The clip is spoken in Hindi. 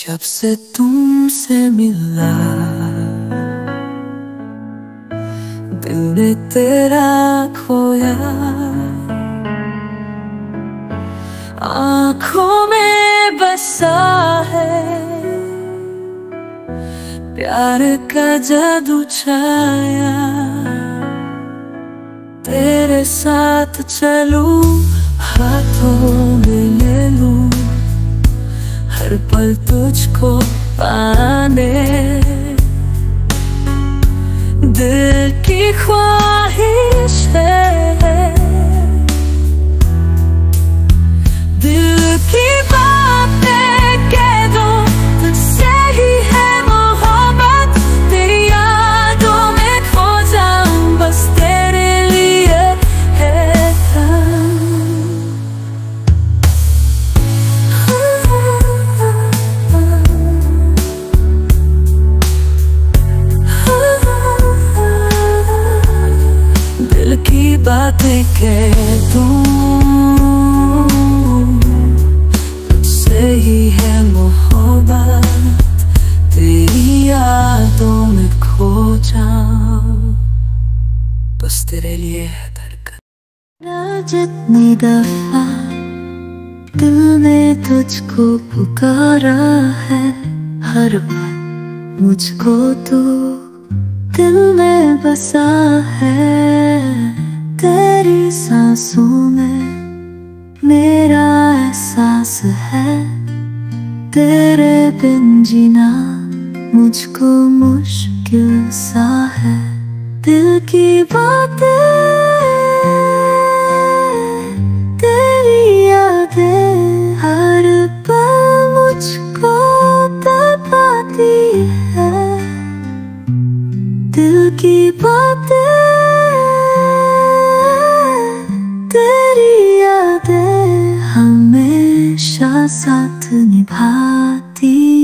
जब से तुमसे मिला दिल ने तेरा खोया, आँखों में बसा है प्यार का जादू छाया। तेरे साथ चलूं, हाथों में ले लूं, हर पल तुझको पाने। दिल की ख्वाहिश है, दिल की बातें कह दो, तुझसे ही है मोहब्बत। तेरी यादों में खो जाऊं, बस तेरे लिए है दिल की बातें कह दूं, तुझसे ही है मोहब्बत। तेरी यादों में खो जाऊं, बस तेरे लिए है धड़कन। जितनी दफा दिल ने तुझको पुकारा है, हर पल मुझको तू दिल में बसा है। तेरी सांसों में मेरा एहसास है, तेरे बिन जीना मुझको मुश्किल सा है। दिल की बातें, तेरी यादें हर पल मुझको तड़पाती है। दिल की बातें, तेरी यादें हमेशा साथ निभाती